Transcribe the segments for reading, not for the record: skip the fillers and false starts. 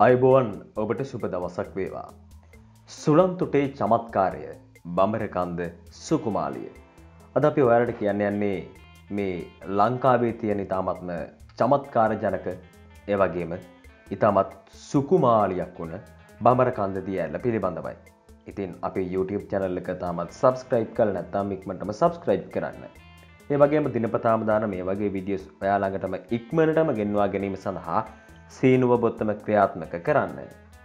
අයිබෝවන් ඔබට සුබ දවසක් වේවා. සුළංතුටේ චමත්කාරය බඹරකන්ද සුකුමාලිය. අද අපි ඔයාලට කියන්න යන්නේ මේ ලංකාවේ තියෙන ඉතාමත්ම චමත්කාර ජනක ඒ වගේම ඉතාමත් සුකුමාලියක් වුණ බඹරකන්ද දිය ඇල්ල පිළිබඳවයි. ඉතින් අපේ YouTube channel එක තාමත් subscribe කරලා නැත්නම් ඉක්මනටම subscribe කරන්න. ඒ වගේම දිනපතාම දාන මේ වගේ වීඩියෝස් ඔයා ළඟටම ඉක්මනටම ගෙන්වා ගැනීම සඳහා සීනුව බොත්තම ක්‍රියාත්මක කරන්න.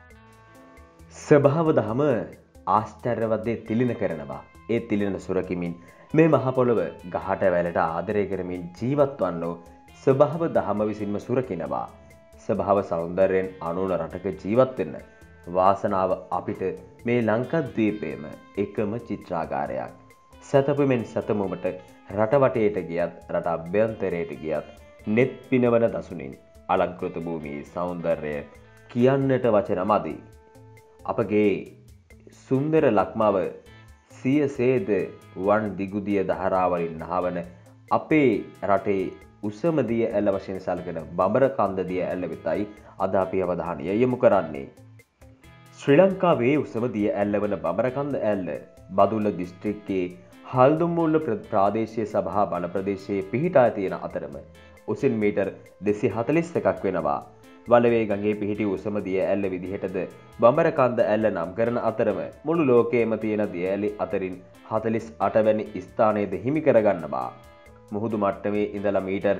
ස්වභාව දහම ආශ්චර්යවත් තිලින කරනවා. ඒ තිලින සුරකිමින් මේ මහ පොළව ගහට වැලට ආදරය කරමින් ජීවත් වන්නෝ ස්වභාව දහම විසින්ම සුරකිනවා. ස්වභාව සෞන්දර්යයෙන් අනුන රටක ජීවත් වෙන්න වාසනාව අපිට මේ ලංකාද්වීපයේම එකම චිත්‍රාගාරයක්. සතපුමෙන් සතමුමට රට වටේට ගියත් රට අභ්‍යන්තරයට ගියත් net පිනවන දසුනින් අලංකෘත භූමියේ සෞන්දර්යය කියන්නට වචන මදි. අපගේ සුන්දර ලක්මාව සියසේද වන් දිගුදිය දහරාවලින් නහවන අපේ රටේ උසම දිය ඇල්ල වශයෙන් සැලකෙන බඹරකන්ද දිය ඇල්ල වෙතයි අද අපි අවධානය යොමු කරන්නේ. ශ්‍රී ලංකාවේ උසම දිය ඇල්ල වන බඹරකන්ද ඇල්ල බදුල්ල දිස්ත්‍රික්කයේ හල්දුම්මුල්ල ප්‍රාදේශීය සභා බල ප්‍රදේශයේ පිහිටා තියෙන අතරම උසින් මීටර් 241ක් වෙනවා. වලවේ ගඟේ පිහිටි උසම දිය ඇල්ල විදිහටද බඹරකන්ද ඇල්ල නම් කරන අතරම මුළු ලෝකයේම තියෙන දිය ඇලි අතරින් 48 වැනි ස්ථානයේද හිමි කරගන්නවා. මුහුදු මට්ටමේ ඉඳලා මීටර්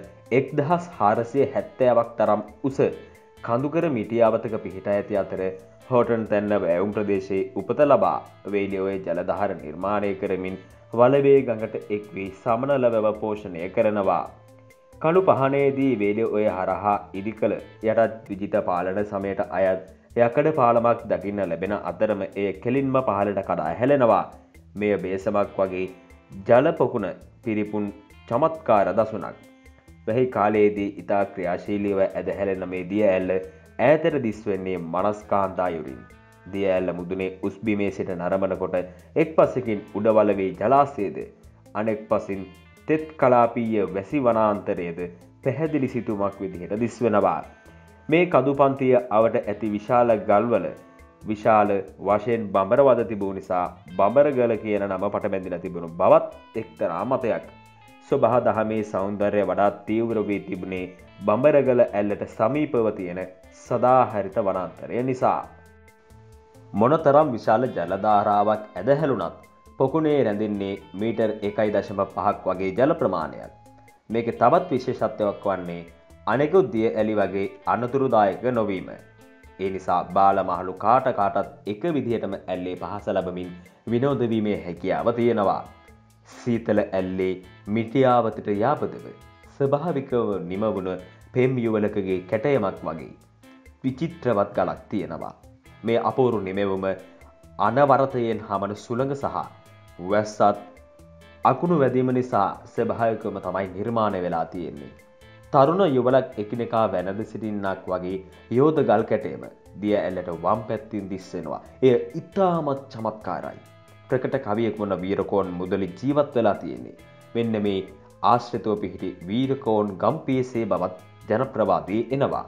1470ක් තරම් උස කඳුකර මිටියාවතක පිහිටා ඇති අතර හෝටන් තැන්න වැවුම් ප්‍රදේශයේ උපත ලබා වේලියෝයේ ජලධාර නිර්මාණය කරමින් වලවේ ගඟට එක් වී සමනල වැව පෝෂණය කරනවා. කළු පහනේදී වේලියෝය හරහා ඉදිකළ යටත් විජිත පාලන සමයට අයත් යකඩ පාලමක් දකින්න ලැබෙන අතරම එය කෙලින්ම පහළට කඩා හැලෙනවා. මෙය බේසමක් වගේ ජල පොකුණ පිරිපුන් චමත්කාර දසුනක්. වැහි කාලයේදී ඉතා ක්‍රියාශීලීව ඇද හැලෙන මේ දිය ඇල්ල ඈතට දිස්වෙන්නේ මනස්කාන්තායුරින්. දිය ඇල්ල මුදුනේ උස්බිමේ සිට නරඹනකොට එක් පසකින් උඩවලවේ ජලාශයද අනෙක් පසින් තෙත් කලාපීය වැසි වනාන්තරයේද පැහැදිලි සිතුමක් විදිහට දිස්වෙනවා. මේ කදුපන්තිය අවට ඇති විශාල ගල්වල විශාල වශයෙන් බඹරවද තිබූ නිසා බඹරගල කියන නම පටබැඳිලා තිබුණු බවත් එක්තරා මතයක්. ස්වභාව දහමේ සෞන්දර්යය වඩාත් තීව්‍ර වී තිබුණේ බඹරගල ඇල්ලට සමීපව තියෙන සදාහරිත වනාන්තරය නිසා. මොනතරම් විශාල ජලධාරාවක් ඇදහැළුණත් පොකුණේ රැඳෙන්නේ මීටර් 1.5ක් වගේ ජල ප්‍රමාණයක්. මේකේ තවත් විශේෂත්වයක් වන්නේ අනෙකුත් දිය ඇලි වගේ අනතුරුදායක නොවීම. ඒ නිසා බාල මහලු කාටත් එක විදිහටම ඇල්ලේ පහස ලැබමින් විනෝද වීමේ හැකියාව තියෙනවා. සීතල ඇල්ලේ මිටියාවතට යාපදව ස්වභාවිකව නිමවුණ පෙම් යුවලකගේ කැටයමක් වගේ විචිත්‍රවත් ගලක් තියෙනවා. මේ අපූරු නිමැවුම අනවරතයෙන් හමන සුළඟ සහ වැස්සත් අකුණු වැදීම නිසා ස්වභාවිකවම තමයි නිර්මාණය වෙලා තියෙන්නේ. තරුණ යුවලක් එකිනෙකා වැනද සිටින්නක් වගේ යෝධ ගල් කැටයම දිය ඇල්ලට වම් පැත්තින් දිස්සෙනවා. එය ඉතාමත් චමත්කාරයි. ප්‍රකට කවියෙක් වන වීරකෝන් මුදලි ජීවත් වෙලා තියෙන්නේ මෙන්න මේ ආශ්‍රිතව පිහිටි වීරකෝන් ගම්පියසේ බවත් ජනප්‍රවාදී එනවා.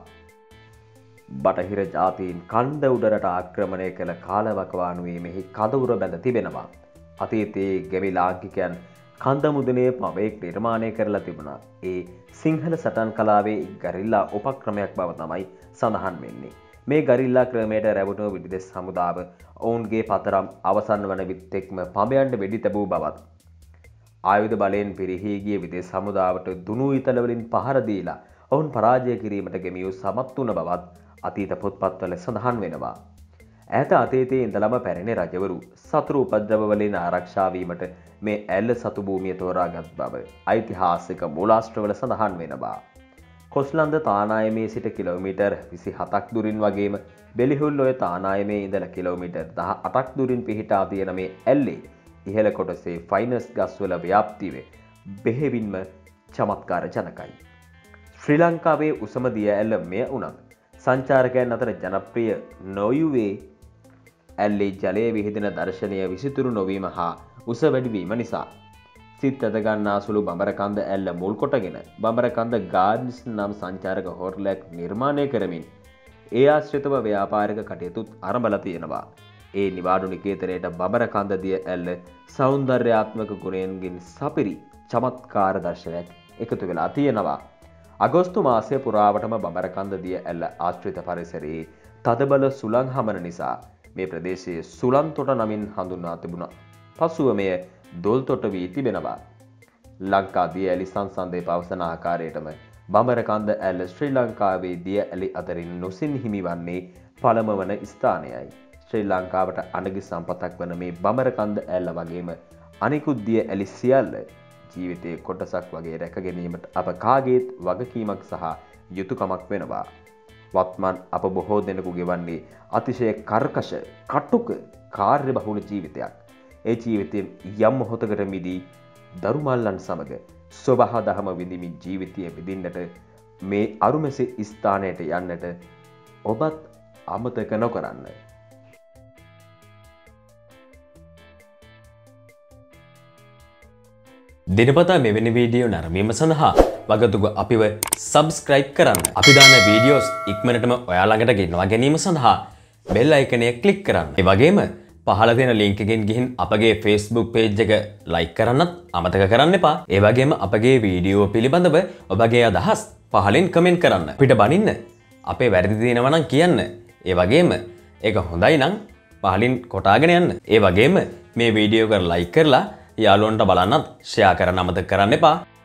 බටහිර ජාතීන් කන්ද උඩරට ආක්‍රමණය කළ කාලවකවානුවේ මෙහි කඳවුර බැඳ තිබෙනවා. අතීතයේ ගැමි ලාංකිකයන් කන්ද මුදනේ පවයෙක් නිර්මාණය කරලා තිබුණා. ඒ සිංහල සටන් කලාවේ ගරිල්ලා උපක්‍රමයක් බව තමයි සඳහන් වෙන්නේ. මේ ගරිල්ලා ක්‍රමයට රැවටුණු විදෙස් හමුදාව ඔවුන්ගේ පතරම් අවසන් වන විත්තෙක්ම පඹයන්ට වෙඩි තැබූ බවත් ආයුධ බලයෙන් පිරිහී ගිය විදෙස් හමුදාවට දුනු ඉතලවලින් පහර දීලා ඔවුන් පරාජය කිරීමට ගෙමියූ සමත් වුණ බවත් අතීත පොත්පත්වල සඳහන් වෙනවා. ඈත අතීතයේ ඉඳලම පැරණි රජවරු සතුරු උපද්‍රව වලින් ආරක්ෂා වීමට මේ ඇල්ල සතු භූමිය තෝරාගත් බව ඓතිහාසික මූලාශ්‍රවල සඳහන් වෙනවා. කොස්ලන්ද තානායමේ සිට කිලෝමීටර් 27ක් දුරින් වගේම බෙලිහුල්ලොය තානායමේ ඉඳලා කිලෝමීටර් 18ක් දුරින් පිහිටා තියෙන මේ ඇල්ලේ ඉහළ කොටසේ ෆයිනස් ගස්වල ව්‍යාප්තිය බෙහෙවින්ම චමත්කාර ජනකයි. ශ්‍රී ලංකාවේ උසම දිය ඇල්ල මෙය වුණත් සංචාරකයන් අතර ජනප්‍රිය නොයුවේ ඇල්ලේ ජලය විහිදෙන දර්ශනය විසිතුරු නොවීම හා උස වැඩිවීම නිසා. සිත් ඇදගන්නා සුළු බඹරකන්ද ඇල්ල මුල් කොටගෙන බඹරකන්ද ගාඩ්ස් නම් සංචාරක හෝටලයක් නිර්මාණය කරමින් ඒ ආශ්‍රිතව ව්‍යාපාරික කටයුතුත් ආරම්භලා තියෙනවා. ඒ නිවාඩු නිකේතනයට බඹරකන්ද දිය ඇල්ල සෞන්දර්යාත්මක ගුණයන්ගෙන් සපිරි චමත්කාර දර්ශනයක් එකතු වෙලා තියෙනවා. අගෝස්තු මාසය පුරාවටම බඹරකන්ද දිය ඇල්ල ආශ්‍රිත පරිසරයේ තදබල සුළං හමන නිසා මේ ප්‍රදේශයේ සුළන්තොට නමින් හඳුන්වා තිබුණා. පසුව මෙය දොල්තොට වී තිබෙනවා. ලංකා දිය ඇලි සංසන්දේ පවසන ආකාරයටම බඹරකන්ද ඇල්ල ශ්‍රී ලංකාවේ දිය ඇලි අතරින් නොසින් හිමි වන්නේ පළම වන ස්ථානයයි. ශ්‍රී ලංකාවට අනගි සම්පතක් වන මේ බඹරකන්ද ඇල්ල වගේම අනිකුත් දිය ඇලි සියල්ල ජීවිතයේ කොටසක් වගේ රැක ගැනීමට අප කාගේත් වගකීමක් සහ යුතුයකමක් වෙනවා. වත්මන් අප බොහෝ දෙනෙකු ගෙවන්නේ අතිශය කර්කශ, කටුක, කාර්යබහුල ජීවිතයක්. ඒ ජීවිතයෙන් යම් මොහොතකට මිදී දරුමල්ලන් සමග සොබහා දහම විඳිමින් ජීවිතය විඳින්නට මේ අරුමැසි ස්ථානයට යන්නට ඔබත් අමතක නොකරන්න. දිනපතා මෙවැනි වීඩියෝ නැරඹීම සඳහා වගතුග අපිව සබ්ස්ක්‍රයිබ් කරන්න. අපි දාන වීඩියෝස් ඉක්මනටම ඔයා ළඟට ගෙන්වා ගැනීම සඳහා බෙල් අයිකනය ක්ලික් කරන්න. ඒ වගේම පහළ තියෙන ලින්ක් එකෙන් ගිහින් අපගේ Facebook page එක like කරන්නත් අමතක කරන්න එපා. ඒ වගේම අපගේ වීඩියෝ පිළිබඳව ඔබගේ අදහස් පහලින් කමෙන්ට් කරන්න. අපිට බනින්න. අපේ වැරදි තියෙනවා නම් කියන්න. ඒ වගේම ඒක හොඳයි නම් පහලින් කොටාගෙන යන්න. ඒ වගේම මේ වීඩියෝ එක like කරලා යාළුවන්ට බලන්නත් ෂෙයා කරන්න අමතක කරන්න එපා.